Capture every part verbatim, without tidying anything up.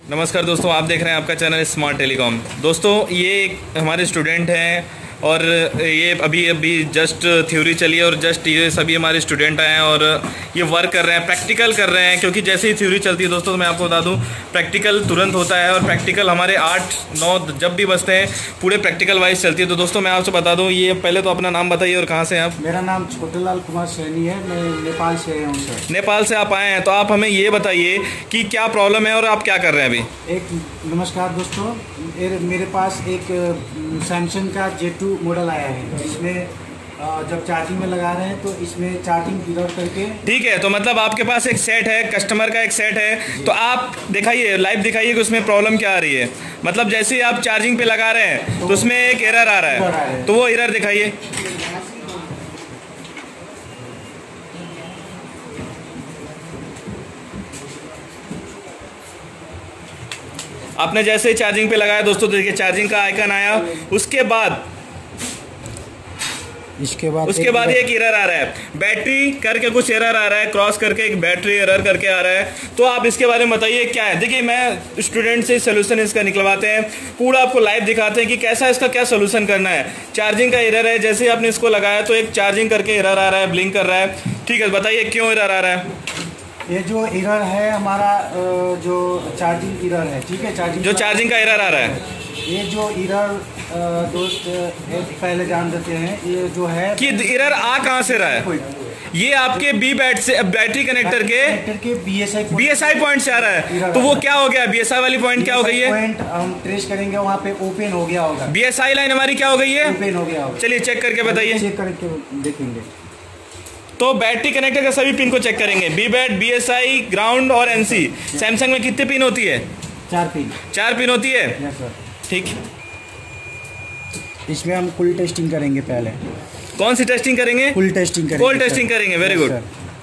नमस्कार दोस्तों, आप देख रहे हैं आपका चैनल स्मार्ट टेलीकॉम। दोस्तों ये एक हमारे स्टूडेंट हैं और ये अभी अभी जस्ट थ्योरी चली है और जस्ट ये सभी हमारे स्टूडेंट आए हैं और ये वर्क कर रहे हैं, प्रैक्टिकल कर रहे हैं। क्योंकि जैसे ही थ्योरी चलती है दोस्तों, तो मैं आपको बता दूं प्रैक्टिकल तुरंत होता है और प्रैक्टिकल हमारे आठ नौ जब भी बसते हैं पूरे प्रैक्टिकल वाइज चलती है। तो दोस्तों मैं आपसे बता दूँ, ये पहले तो अपना नाम बताइए और कहाँ से हैं आप? मेरा नाम छोटेलाल कुमार सैनी है, मैं नेपाल से आया हूँ सर। नेपाल से आप आए हैं, तो आप हमें ये बताइए कि क्या प्रॉब्लम है और आप क्या कर रहे हैं अभी? एक नमस्कार दोस्तों, मेरे पास एक सैमसंग का जे टू मॉडल आया है। इसमें जब चार्जिंग में लगा रहे हैं तो इसमें चार्जिंग इधर करके ठीक है। तो मतलब आपके पास एक सेट है, कस्टमर का एक सेट है, तो आप दिखाइए, लाइव दिखाइए कि उसमें प्रॉब्लम क्या आ रही है। मतलब जैसे ही आप चार्जिंग पे लगा रहे हैं तो उसमें एक एरर आ रहा है, तो वो एरर दिखाइए। आपने जैसे ही चार्जिंग पे लगाया दोस्तों, देखिए चार्जिंग का आइकन आया, उसके बाद इसके बाद उसके बाद एक एरर आ रहा है, बैटरी करके कुछ एरर आ रहा है, क्रॉस करके एक बैटरी एरर करके आ रहा है। तो आप इसके बारे में बताइए क्या है। देखिए मैं स्टूडेंट से सोल्यूशन इसका निकलवाते हैं, पूरा आपको लाइव दिखाते हैं कि कैसा इसका क्या सोल्यूशन करना है। चार्जिंग का एरर है, जैसे ही आपने इसको लगाया तो एक चार्जिंग करके एरर आ रहा है, ब्लिंक कर रहा है। ठीक है, बताइए क्यों एरर आ रहा है? ये जो एरर है हमारा जो चार्जिंग एरर है, ठीक है, चार्जिंग जो चार्जिंग का एरर आ रहा है, ये जो एरर दोस्त पहले जान देते हैं, ये जो है कि एरर आ कहाँ से रहा है। ये आपके बी बैट से बैटरी कनेक्टर के के बीएसआई बीएसआई पॉइंट से आ रहा है। तो वो क्या हो गया, बीएसआई वाली पॉइंट क्या हो गई है? पॉइंट हम ट्रेस करेंगे, वहाँ पे ओपन हो गया होगा। बीएसआई लाइन हमारी क्या हो गई है? ओपन हो गया होगा। चलिए चेक करके बताइए। चेक करके देखेंगे तो बैटरी कनेक्टर के सभी पिन को चेक करेंगे, बी बैट, बीएसआई, ग्राउंड और एनसी। सैमसंग में कितने पिन होती है? चार पिन। चार पिन होती है। Yes sir. ठीक, इसमें हम फुल टेस्टिंग करेंगे। पहले कौन सी टेस्टिंग करेंगे? फुल टेस्टिंग करेंगे। फुल टेस्टिंग करेंगे, वेरी गुड।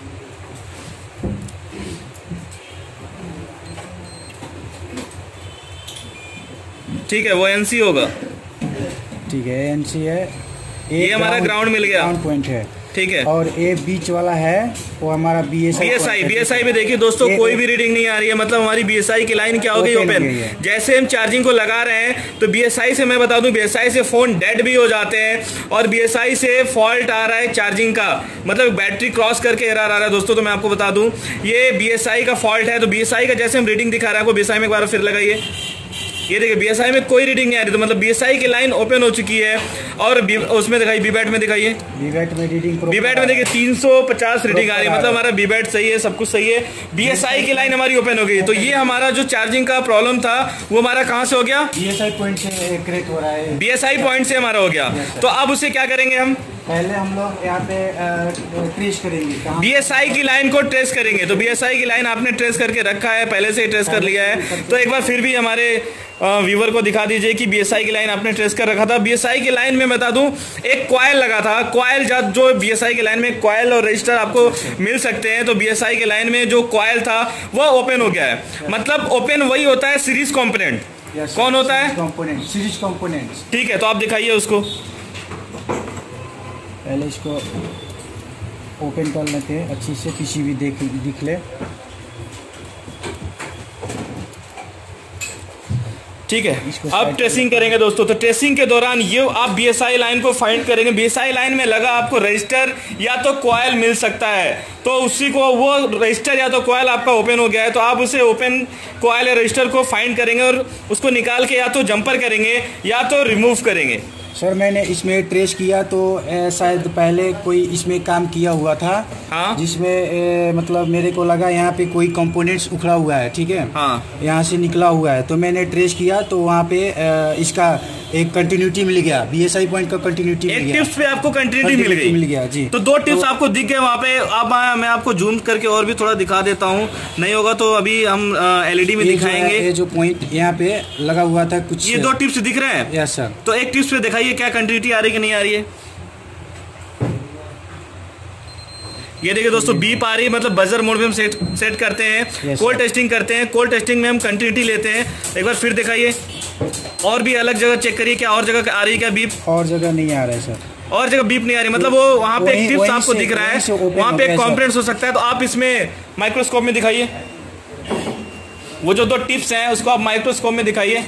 ठीक है, वो एनसी होगा। ठीक है, एनसी है। ये हमारा ग्राउंड मिल गया, ग्राउंड पॉइंट है। ठीक है, और ये बीच वाला है वो हमारा बीएसआई बीएसआई बीएसआई में देखिए दोस्तों कोई भी रीडिंग नहीं आ रही है। मतलब हमारी बीएसआई की लाइन क्या हो गई? ओपन। जैसे हम चार्जिंग को लगा रहे हैं तो बीएसआई से मैं बता दूं, बीएसआई से फोन डेड भी हो जाते हैं और बीएसआई से फॉल्ट आ रहा है चार्जिंग का, मतलब बैटरी क्रॉस करके एरर आ रहा है दोस्तों। तो मैं आपको बता दूं ये बीएसआई का फॉल्ट है। तो बीएसआई का जैसे हम रीडिंग दिखा रहे हैं आपको, बीएसआई में एक बार फिर लगाइए, ये देखिए बीएसआई में कोई रीडिंग नहीं आ रही। तो मतलब बीएसआई की लाइन ओपन हो चुकी है। और उसमें दिखाइए, बीबैट में दिखाइए, बीबैट में रीडिंग बीबैट में देखिए तीन सौ पचास रीडिंग आ रही है। मतलब हमारा बीबैट सही है, सब कुछ सही है, बीएसआई की लाइन हमारी ओपन हो गई। तो ये हमारा जो चार्जिंग का प्रॉब्लम था वो हमारा कहाँ से हो गया? बीएसआई पॉइंट से करेक्ट हो रहा है। बीएसआई पॉइंट से हमारा हो गया। तो अब उसे क्या करेंगे हम? पहले हम लोग यहाँ पे ट्रेस करेंगे, बीएसआई की लाइन को ट्रेस करेंगे। तो बीएसआई की लाइन आपने ट्रेस करके रखा है, पहले से ही ट्रेस कर लिया है। तो एक बार फिर भी हमारे व्यूवर को दिखा दीजिए कि बीएसआई की लाइन आपने ट्रेस कर रखा था। बीएसआई की लाइन में बता दूं एक कॉइल लगा था, कॉइल जो बीएसआई की लाइन में कॉइल और रजिस्टर आपको मिल सकते हैं। तो बीएसआई की लाइन में जो कॉइल था वो ओपन हो गया है। मतलब ओपन वही होता है सीरीज कंपोनेंट। कौन होता है? Component, series component. ठीक है, तो आप दिखाइए उसको। पहले इसको ओपन कर लेते हैं, अच्छी से पीसीबी देख दिख ले। ठीक है, अब ट्रेसिंग करेंगे दोस्तों। तो ट्रेसिंग के दौरान ये आप बीएसआई लाइन को फाइंड करेंगे। बीएसआई लाइन में लगा आपको रजिस्टर या तो कॉइल मिल सकता है, तो उसी को वो रजिस्टर या तो कॉइल आपका ओपन हो गया है, तो आप उसे ओपन कॉइल या रजिस्टर को फाइंड करेंगे और उसको निकाल के या तो जंपर करेंगे या तो रिमूव करेंगे। सर मैंने इसमें ट्रेस किया तो शायद पहले कोई इसमें काम किया हुआ था। हाँ? जिसमें ए, मतलब मेरे को लगा यहाँ पे कोई कंपोनेंट्स उखड़ा हुआ है, ठीक है। हाँ। यहाँ से निकला हुआ है, तो मैंने ट्रेस किया तो वहाँ पे ए, इसका एक कंटिन्यूटी मिल गया, बीएसआई पॉइंट का कंटिन्यूटी मिल गया। टिप्स पे आपको कंटिन्यूटी मिल गई मिल गया जी। तो दो टिप्स तो, आपको दिख गए वहाँ पे। अब मैं आपको जूम करके और भी थोड़ा दिखा देता हूँ, नहीं होगा तो अभी हम एलईडी में दिखाएंगे। ये जो पॉइंट यहाँ पे लगा हुआ था कुछ, ये दो टिप्स दिख रहे हैं। Yes sir. तो एक टिप्स पे दिखाइए क्या कंटिन्यूटी आ रही कि नहीं आ रही है। ये देखिए दोस्तों बीप आ रही है, मतलब बजर मोड में हम सेट सेट करते हैं, कोल टेस्टिंग करते हैं। कोल टेस्टिंग में हम कंटिन्यूटी लेते हैं। एक बार फिर दिखाइए, और भी अलग जगह चेक करिए, क्या और जगह आ रही है क्या बीप? और जगह नहीं आ रहा है सर, और जगह बीप नहीं आ रही। मतलब वो वहाँ पे एक टिप्स आपको दिख रहा है, वहाँ पे एक कॉम्पोनेंट हो सकता है। तो आप इसमें माइक्रोस्कोप में दिखाइए, वो जो दो टिप्स हैं उसको आप माइक्रोस्कोप में दिखाइए।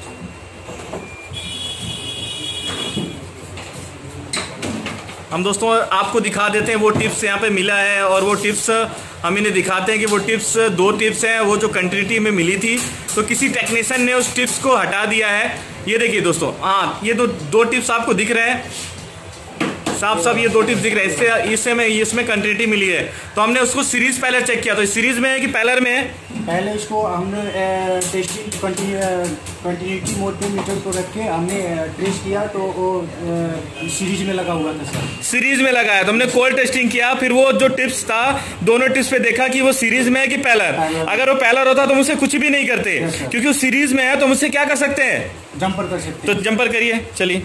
हम दोस्तों आपको दिखा देते हैं वो टिप्स यहाँ पे मिला है, और वो टिप्स हम इन्हें दिखाते हैं कि वो टिप्स दो टिप्स हैं वो जो कंटिन्यूटी में मिली थी, तो किसी टेक्नीशियन ने उस टिप्स को हटा दिया है। ये देखिए दोस्तों, हाँ ये दो दो टिप्स आपको दिख रहे हैं साफ साफ, ये दो टिप्स दिख रहे हैं, इससे इससे में इसमें कंटिन्यूटी मिली है। तो हमने उसको सीरीज पहले चेक किया, तो सीरीज में है कि पैलर में है। पहले इसको हमने टेस्टिंग कंटिन्यूटी मोड पे मीटर को रख के हमने ट्रेस किया, तो वो सीरीज में लगा हुआ था सर। सीरीज में लगा है, तो हमने कोल्ड टेस्टिंग किया, फिर वो जो टिप्स था दोनों टिप्स पे देखा कि वो सीरीज में है कि पैलर। अगर वो पैलर होता तो मुझसे कुछ भी नहीं करते, क्योंकि वो सीरीज में है तो मुझसे क्या कर सकते हैं, जंपर कर सकते हैं। तो जंपर करिए। चलिए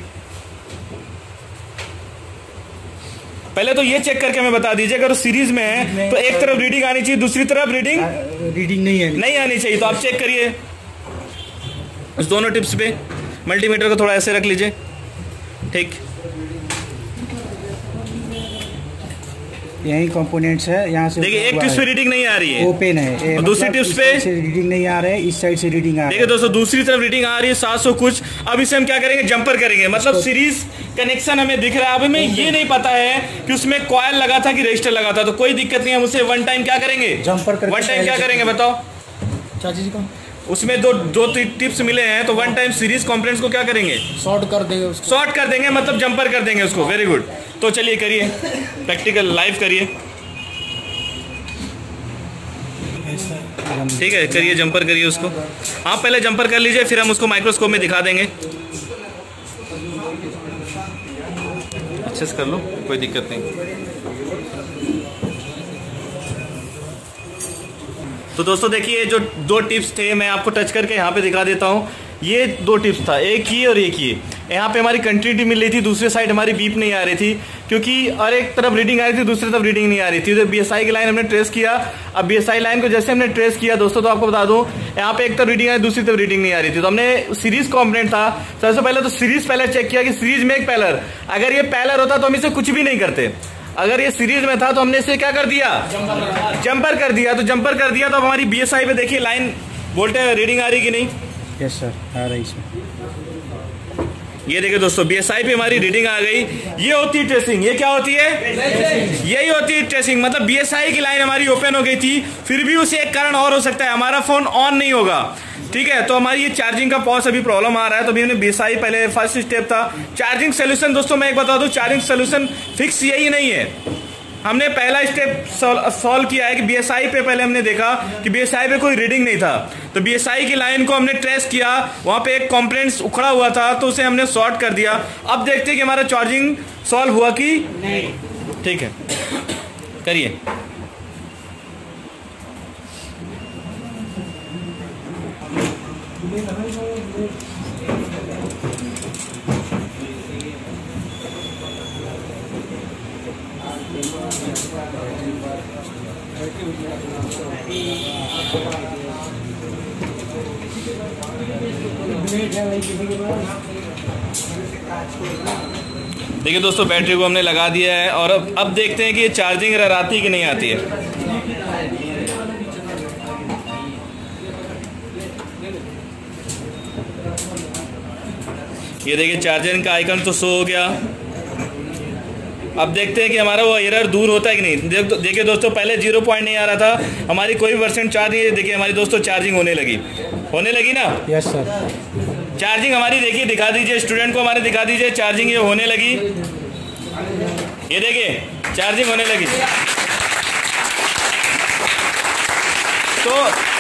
पहले तो ये चेक करके हमें बता दीजिए, अगर सीरीज में है तो एक तरफ रीडिंग आनी चाहिए, दूसरी तरफ रीडिंग रीडिंग नहीं है नहीं आनी चाहिए। तो आप चेक करिए इस दोनों टिप्स पे, मल्टीमीटर को थोड़ा ऐसे रख लीजिए, ठीक। यही कंपोनेंट्स है, यहाँ से देखिए एक टिप्स पे रीडिंग नहीं आ रही है, ओपन है, और दूसरी टिप्स पे रीडिंग नहीं आ रहा है, इस साइड से रीडिंग आ रहा है। देखिए दोस्तों दूसरी तरफ रीडिंग आ रही है सात सौ कुछ। अब इसे हम क्या करेंगे, जंपर करेंगे, मतलब सीरीज कनेक्शन हमें दिख रहा है। अब हमें ये नहीं पता है कि उसमें कॉइल लगा था कि रजिस्टर लगा था, तो कोई दिक्कत नहीं है, हम उसे वन टाइम क्या करेंगे, जंपर करके वन टाइम क्या करेंगे बताओ। चाची को उसमें दो दो टिप्स मिले हैं, तो वन टाइम सीरीज कंपोनेंट्स को क्या करेंगे, शॉर्ट कर देंगे उसको, शॉर्ट कर देंगे, मतलब जंपर कर देंगे उसको। Very good. तो चलिए करिए प्रैक्टिकल लाइव करिए, ठीक है करिए, जंपर करिए उसको। आप पहले जंपर कर लीजिए, फिर हम उसको माइक्रोस्कोप में दिखा देंगे। अच्छे से कर लो, कोई दिक्कत नहीं। तो दोस्तों देखिए जो दो टिप्स थे मैं आपको टच करके यहाँ पे दिखा देता हूँ। ये दो टिप्स था, एक ही और एक ही। यहाँ पे हमारी कंटिन्यूटी मिल रही थी, दूसरी साइड हमारी बीप नहीं आ रही थी, क्योंकि और एक तरफ रीडिंग आ रही थी, दूसरी तरफ रीडिंग नहीं आ रही थी। तो बीएसआई की लाइन हमने ट्रेस किया। अब बीएसआई लाइन को जैसे हमने ट्रेस किया दोस्तों, तो आपको बता दूं यहाँ पे एक तरफ रीडिंग आ रही, दूसरी तरफ रीडिंग नहीं आ रही थी। तो हमने सीरीज कॉम्पोनेंट था, सबसे पहले तो सीरीज पहले चेक किया कि सीरीज में एक पैलर, अगर ये पैलर होता तो हम इसे कुछ भी नहीं करते। अगर ये सीरीज में था तो हमने इसे क्या कर दिया, जंपर कर दिया। तो जंपर कर दिया तो अब हमारी बीएसआई पे देखिए लाइन वोल्टेज रीडिंग आ रही कि नहीं। यस सर आ रही है। ये देखिए दोस्तों बीएसआई पे हमारी रीडिंग आ गई। ये होती है ट्रेसिंग। ये क्या होती है, यही होती है ट्रेसिंग। मतलब बीएसआई की लाइन हमारी ओपन हो गई थी, फिर भी उसे एक कारण और हो सकता है, हमारा फोन ऑन नहीं होगा, ठीक है। तो हमारी ये चार्जिंग का पॉज अभी प्रॉब्लम आ रहा है। तो अभी हमने बीएसआई पहले फर्स्ट स्टेप था चार्जिंग सोल्यूशन। दोस्तों मैं एक बता दूं, चार्जिंग सोल्यूशन फिक्स यही नहीं है। हमने पहला स्टेप सॉल्व किया है कि बीएसआई पे पहले हमने देखा कि बीएसआई पे कोई रीडिंग नहीं था, तो बीएसआई की लाइन को हमने ट्रेस किया, वहां पे एक कंपोनेंट उखड़ा हुआ था तो उसे हमने शॉर्ट कर दिया। अब देखते हैं कि हमारा चार्जिंग सॉल्व हुआ कि नहीं, ठीक है करिए। देखिए दोस्तों बैटरी को हमने लगा दिया है, और अब अब देखते हैं कि ये चार्जिंग आती कि नहीं आती है। ये देखिए चार्जिंग का आइकन तो शो हो गया। अब देखते हैं कि हमारा वो एरर दूर होता है कि नहीं। देख देखिए दोस्तों पहले जीरो पॉइंट नहीं आ रहा था, हमारी कोई परसेंट चार्ज नहीं है। देखिए हमारी दोस्तों चार्जिंग होने लगी, होने लगी ना। यस सर चार्जिंग हमारी देखिए, दिखा दीजिए स्टूडेंट को, हमारे दिखा दीजिए चार्जिंग ये होने लगी। ये देखिए चार्जिंग होने लगी। तो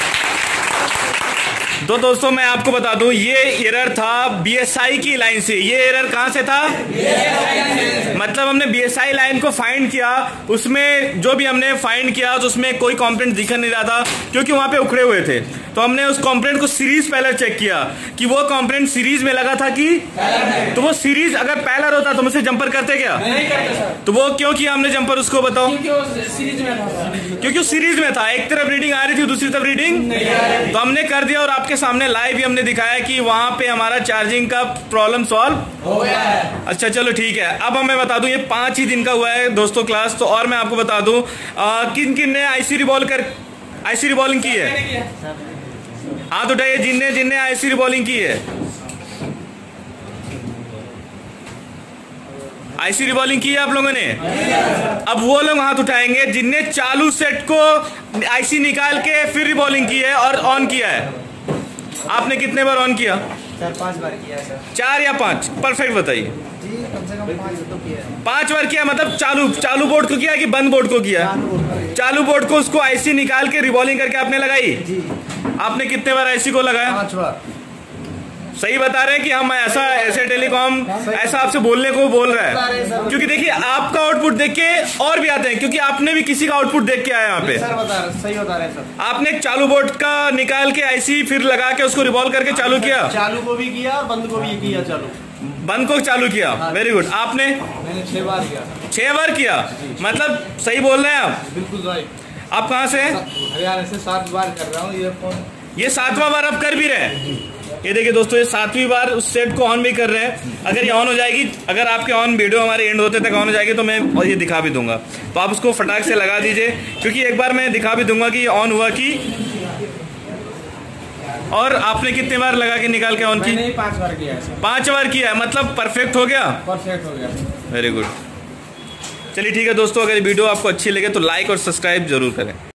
तो दोस्तों मैं आपको बता दूं ये एरर था बीएसआई की लाइन से। ये एरर कहां से था, मतलब हमने बीएसआई लाइन को फाइंड किया, उसमें जो भी हमने फाइंड किया तो उसमें कोई कंपोनेंट दिख नहीं रहा था क्योंकि वहां पे उखड़े हुए थे। तो हमने उस कंपोनेंट को सीरीज पहले चेक किया कि वो कंपोनेंट सीरीज में लगा था कि, तो वो सीरीज अगर पैलर होता तो मुझसे जंपर करते क्या, नहीं करते। तो वो क्यों किया हमने जंपर, उसको बताओ। क्योंकि सीरीज में था, एक तरफ रीडिंग आ रही थी दूसरी तरफ रीडिंग, तो हमने कर दिया। और आपके सामने लाइव भी हमने दिखाया कि वहां पे हमारा चार्जिंग का प्रॉब्लम सॉल्व हो गया है। अच्छा चलो ठीक है। अब हमें बता दूं ये पांच ही दिन का हुआ है दोस्तों क्लास। तो और मैं आपको बता दूं किन किन ने आईसी रिवॉल्व कर आईसी रिवॉल्विंग की है। हाथ उठाइए जिनने जिनने आईसी रिबॉलिंग की है। आईसी रिबॉलिंग की है आप लोगों ने? अब वो लोग हाथ उठाएंगे जिनने चालू सेट को आईसी निकाल के फिर रिबॉलिंग की है और ऑन किया है। आपने कितने बार ऑन किया? सर पांच बार किया सर। चार या पांच? परफेक्ट बताइए। जी कम से कम पांच तो किया है। पांच बार किया मतलब चालू चालू बोर्ड को किया कि बंद बोर्ड को किया? चालू बोर्ड को उसको आईसी निकाल के रिबॉलिंग करके आपने लगाई? जी। आपने कितने बार आईसी को लगाया? पांच बार। सही बता रहे हैं कि हम ऐसा ऐसे टेलीकॉम ऐसा आपसे बोलने को बोल रहा है, क्योंकि देखिए आपका आउटपुट देख के और भी आते हैं, क्योंकि आपने भी किसी का आउटपुट देख के आया यहाँ पे। सर बता रहे, सही बता रहे हैं सर। आपने एक चालू बोर्ड का निकाल के आईसी फिर लगा के उसको रिवॉल्व करके चालू किया? चालू को भी किया और बंद को भी किया। चालू बंद को चालू किया। Very good. आपने? मैंने छह बार किया। छह बार किया मतलब सही बोल रहे हैं आप? बिल्कुल राइट। आप कहाँ से? हरियाणा से। सात बार कर रहा हूँ ईयरफोन। ये सातवां बार आप कर भी रहे हैं। ये देखिए दोस्तों, ये सातवीं बार उस सेट को ऑन भी कर रहे हैं। अगर ये ऑन हो जाएगी, अगर आपके ऑन वीडियो हमारे एंड होते तक ऑन हो जाएगी तो मैं और ये दिखा भी दूंगा, तो आप उसको फटाक से लगा दीजिए, क्योंकि एक बार मैं दिखा भी दूंगा कि ये ऑन हुआ कि। और आपने कितने बार लगा के निकाल के ऑन की? मैंने पांच बार किया है। पांच बार किया है मतलब परफेक्ट हो गया? परफेक्ट हो गया। Very good. चलिए ठीक है दोस्तों, अगर वीडियो आपको अच्छी लगे तो लाइक और सब्सक्राइब जरूर करें।